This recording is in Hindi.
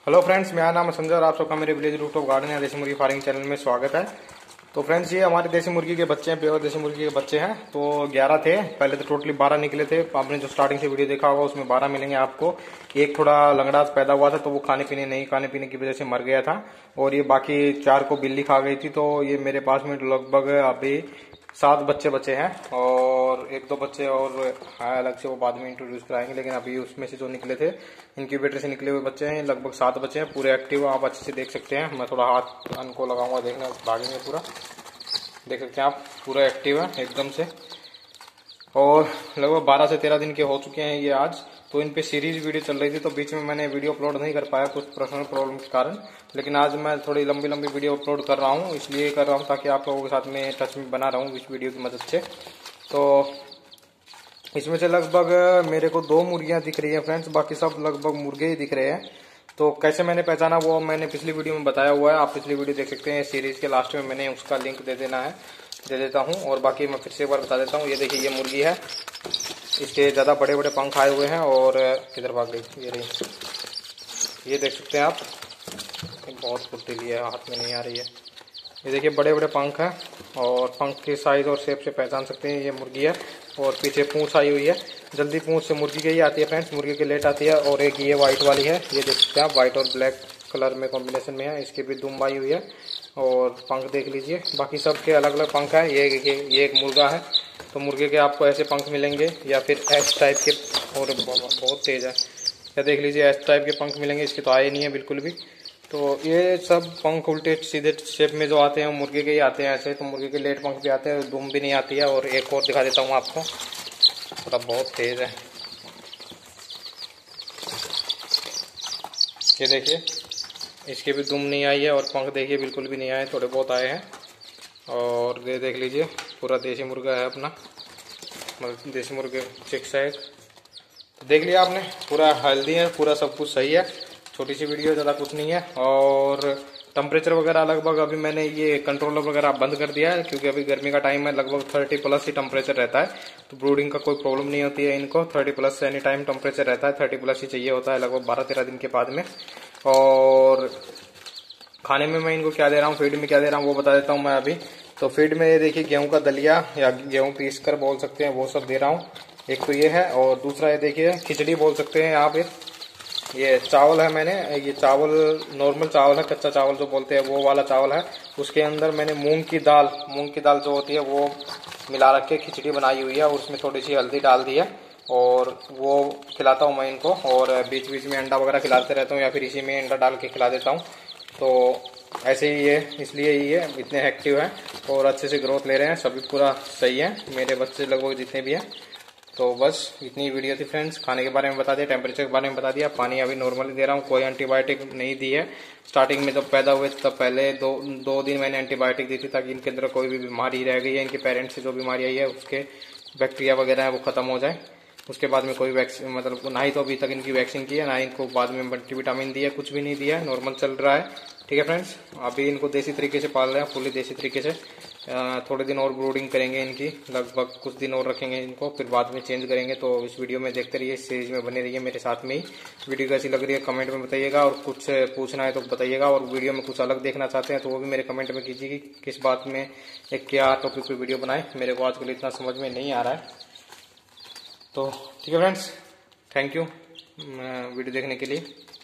हेलो फ्रेंड्स, मेरा नाम है संजय और आप सबका मेरे विलेज रूट ऑफ गार्डन या देसी मुर्गी फार्मिंग चैनल में स्वागत है। तो फ्रेंड्स, ये हमारे देसी मुर्गी के बच्चे हैं, प्योर देसी मुर्गी के बच्चे हैं। तो 11 थे, पहले तो टोटली 12 निकले थे। आपने जो स्टार्टिंग से वीडियो देखा होगा उसमें 12 मिलेंगे आपको। एक थोड़ा लंगड़ा पैदा हुआ था तो वो खाने पीने की वजह से मर गया था, और ये बाकी 4 को बिल्ली खा गई थी। तो ये मेरे पास में लगभग अभी 7 बच्चे बचे हैं, और 1-2 बच्चे और हैं अलग से, वो बाद में इंट्रोड्यूस कराएंगे। लेकिन अभी उसमें से जो निकले थे, इनक्यूबेटर से निकले हुए बच्चे हैं, लगभग 7 बच्चे हैं, पूरे एक्टिव। आप अच्छे से देख सकते हैं। मैं थोड़ा हाथ उनको लगाऊंगा, देखना भागेंगे पूरा। देख सकते हैं आप, पूरा एक्टिव है एकदम से। और लगभग 12 से 13 दिन के हो चुके हैं ये आज। तो इन पे सीरीज वीडियो चल रही थी, तो बीच में मैंने वीडियो अपलोड नहीं कर पाया कुछ पर्सनल प्रॉब्लम के कारण। लेकिन आज मैं थोड़ी लंबी वीडियो अपलोड कर रहा हूँ, इसलिए कर रहा हूँ ताकि आप लोगों के साथ में टच में बना रहा हूँ इस वीडियो की मदद से। तो इसमें से लगभग मेरे को 2 मुर्गियां दिख रही है फ्रेंड्स, बाकी सब लगभग मुर्गे ही दिख रहे हैं। तो कैसे मैंने पहचाना वो मैंने पिछली वीडियो में बताया हुआ है, आप पिछली वीडियो देख सकते हैं। सीरीज के लास्ट में मैंने उसका लिंक दे देता हूँ। और बाकी मैं फिर से एक बार बता देता हूँ। ये देखिए, ये मुर्गी है, इसके ज्यादा बड़े बड़े पंख आए हुए हैं। और किधर भाग गई, ये रही, ये देख सकते हैं आप। बहुत फुर्तीली है, हाथ में नहीं आ रही है। ये देखिए, बड़े बड़े पंख हैं, और पंख के साइज और शेप से पहचान सकते हैं ये मुर्गी है। और पीछे पूंछ आई हुई है, जल्दी पूंछ से मुर्गी की ही आती है फ्रेंड्स, मुर्गी की लेट आती है। और एक ये व्हाइट वाली है, ये देख सकते हैं आप, व्हाइट और ब्लैक कलर में कॉम्बिनेशन में है। इसकी भी दुम आई हुई है, और पंख देख लीजिए। बाकी सबके अलग अलग पंख है। ये एक मुर्गा है, तो मुर्गे के आपको ऐसे पंख मिलेंगे, या फिर एस टाइप के, और बहुत तेज है। या देख लीजिए, एस टाइप के पंख मिलेंगे, इसके तो आए नहीं है बिल्कुल भी। तो ये सब पंख उल्टे सीधे शेप में जो आते हैं मुर्गे के ही आते हैं ऐसे। तो मुर्गे के लेट पंख भी आते हैं, दुम भी नहीं आती है। और एक और दिखा देता हूँ आपको, थोड़ा बहुत तेज है। ये देखिए, इसके भी दुम नहीं आई है, और पंख देखिए बिल्कुल भी नहीं आए, थोड़े बहुत आए हैं। और ये देख लीजिए, पूरा देसी मुर्गा है अपना, मतलब देसी मुर्गे चिक्स है। तो देख लिया आपने, पूरा हेल्दी है, पूरा सब कुछ सही है। छोटी सी वीडियो, ज़्यादा कुछ नहीं है। और टेम्परेचर वगैरह लगभग अभी मैंने ये कंट्रोलर वगैरह बंद कर दिया है, क्योंकि अभी गर्मी का टाइम है। लगभग 30+ ही टेम्परेचर रहता है, तो ब्रूडिंग का कोई प्रॉब्लम नहीं होती है इनको। 30+ एनी टाइम टेम्परेचर रहता है, 30+ ही चाहिए होता है लगभग 12-13 दिन के बाद में। और खाने में मैं इनको क्या दे रहा हूँ, फीड में क्या दे रहा हूँ, वो बता देता हूँ मैं अभी। तो फीड में ये देखिए, गेहूं का दलिया या गेहूं पीस कर बोल सकते हैं, वो सब दे रहा हूँ। एक तो ये है, और दूसरा ये देखिए, खिचड़ी बोल सकते हैं आप। ये चावल है, मैंने ये चावल नॉर्मल चावल है, कच्चा चावल जो बोलते हैं वो वाला चावल है। उसके अंदर मैंने मूंग की दाल जो होती है वो मिला रख के खिचड़ी बनाई हुई है, और उसमें थोड़ी सी हल्दी डाल दी है, और वो खिलाता हूँ मैं इनको। और बीच बीच में अंडा वगैरह खिलाते रहता हूँ, या फिर इसी में अंडा डाल के खिला देता हूँ। तो ऐसे ही ये, इसलिए ये इतने एक्टिव हैं और अच्छे से ग्रोथ ले रहे हैं, सभी पूरा सही है मेरे बच्चे लगभग जितने भी हैं। तो बस इतनी वीडियो थी फ्रेंड्स। खाने के बारे में बता दिया, टेम्परेचर के बारे में बता दिया, पानी अभी नॉर्मली दे रहा हूँ, कोई एंटीबायोटिक नहीं दी है। स्टार्टिंग में जब पैदा हुए तब पहले दो दिन मैंने एंटीबायोटिक दी थी, ताकि इनके अंदर कोई भी बीमारी रह गई है, इनके पेरेंट्स से जो बीमारी आई है उसके बैक्टीरिया वगैरह है वो खत्म हो जाए। उसके बाद में कोई वैक्सीन, मतलब ना ही तो अभी तक इनकी वैक्सीन की है, ना ही इनको बाद में मल्टीविटामिन दी है, कुछ भी नहीं दिया है, नॉर्मल चल रहा है। ठीक है फ्रेंड्स, अभी इनको देसी तरीके से पाल रहे हैं, फुली देसी तरीके से। थोड़े दिन और ब्रूडिंग करेंगे इनकी, लगभग कुछ दिन और रखेंगे इनको, फिर बाद में चेंज करेंगे। तो इस वीडियो में देखते रहिए, इस सीरीज में बने रहिए मेरे साथ में ही। वीडियो कैसी लग रही है कमेंट में बताइएगा, और कुछ पूछना है तो बताइएगा। और वीडियो में कुछ अलग देखना चाहते हैं तो वो भी मेरे कमेंट में कीजिए कि किस बात में, एक क्या टॉपिक पर वीडियो बनाए। मेरे को आजकल इतना समझ में नहीं आ रहा है। तो ठीक है फ्रेंड्स, थैंक यू वीडियो देखने के लिए।